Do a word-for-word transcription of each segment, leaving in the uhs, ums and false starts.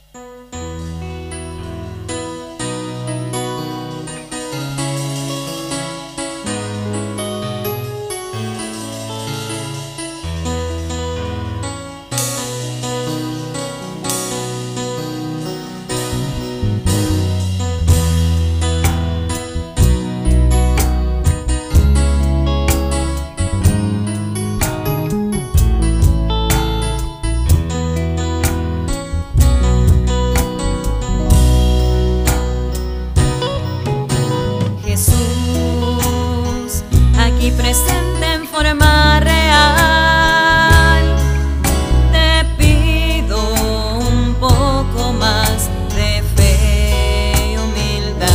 Presente en forma real, te pido un poco más de fe y humildad,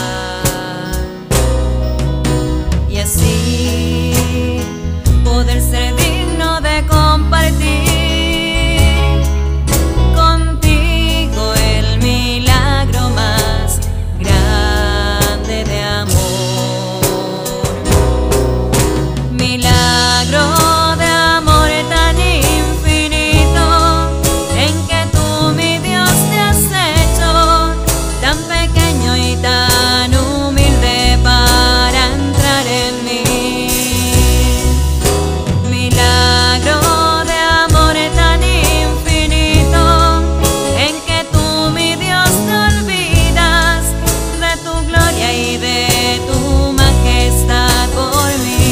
y así poder ser digno de compartir contigo el milagro más grande de amor. Milagro de amor tan infinito, en que tú, mi Dios, te has hecho tan pequeño y tan humilde para entrar en mí. Milagro de amor tan infinito, en que tú, mi Dios, te olvidas de tu gloria y de tu majestad por mí.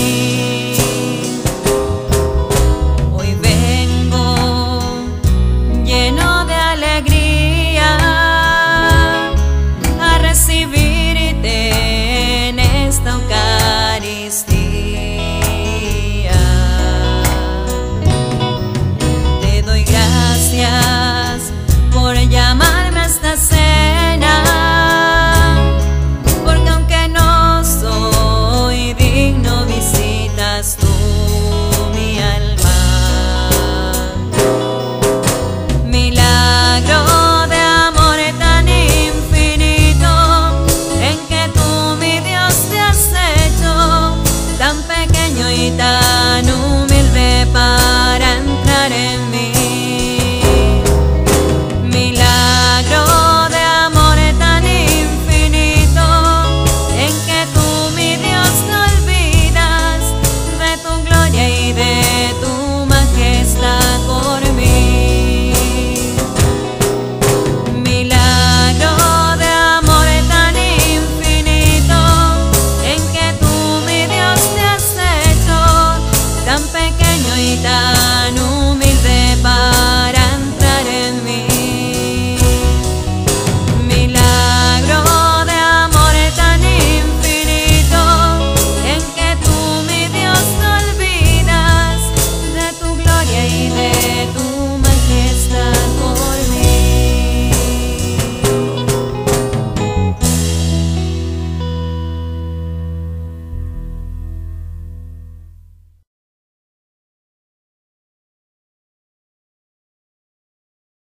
Lleno de alegría